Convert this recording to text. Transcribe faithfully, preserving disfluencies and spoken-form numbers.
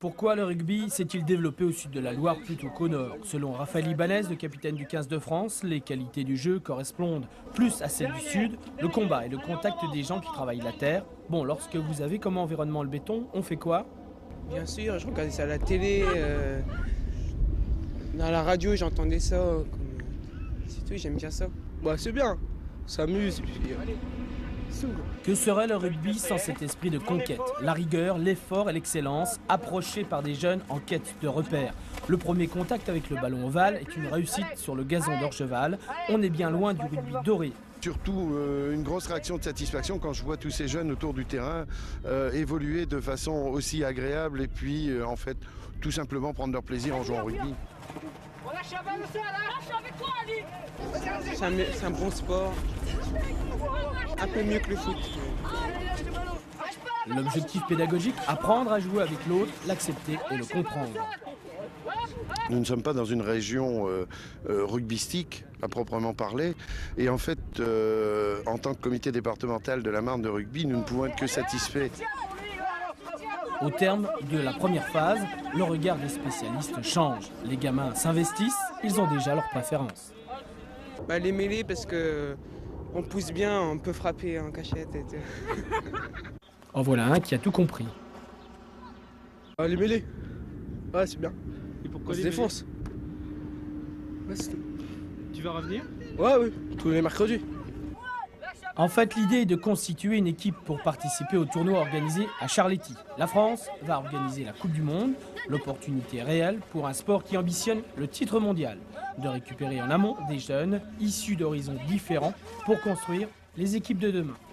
Pourquoi le rugby s'est-il développé au sud de la Loire plutôt qu'au nord? Selon Raphaël Ibanez, le capitaine du quinze de France, les qualités du jeu correspondent plus à celles du sud, le combat et le contact des gens qui travaillent la terre. Bon, lorsque vous avez comme environnement le béton, on fait quoi? Bien sûr, je regardais ça à la télé, euh, dans la radio j'entendais ça, comme... c'est tout, j'aime bien ça. Bah c'est bien, on s'amuse et puis... euh, c'est tout, quoi. Que serait le rugby sans cet esprit de conquête? La rigueur, l'effort et l'excellence, approchés par des jeunes en quête de repères. Le premier contact avec le ballon ovale est une réussite sur le gazon d'Orgeval. On est bien loin du rugby doré. Surtout euh, une grosse réaction de satisfaction quand je vois tous ces jeunes autour du terrain euh, évoluer de façon aussi agréable et puis euh, en fait tout simplement prendre leur plaisir en jouant au rugby. C'est un, c'est un bon sport, un peu mieux que le foot. L'objectif pédagogique, apprendre à jouer avec l'autre, l'accepter et le comprendre. Nous ne sommes pas dans une région euh, euh, rugbystique à proprement parler et en fait euh, en tant que comité départemental de la Marne de rugby, nous ne pouvons être que satisfaits. Au terme de la première phase, le regard des spécialistes change. Les gamins s'investissent, ils ont déjà leurs préférences. Bah, les mêlées parce que on pousse bien, on peut frapper en cachette et tout. En voilà un qui a tout compris. Ah, les mêlées, ouais c'est bien. Et pourquoi On se les défonce. Ouais, c'est tout. mêlées Tu vas revenir? Ouais, oui, tous les mercredis. En fait, l'idée est de constituer une équipe pour participer au tournoi organisé à Charletti. La France va organiser la Coupe du Monde, l'opportunité réelle pour un sport qui ambitionne le titre mondial, de récupérer en amont des jeunes issus d'horizons différents pour construire les équipes de demain.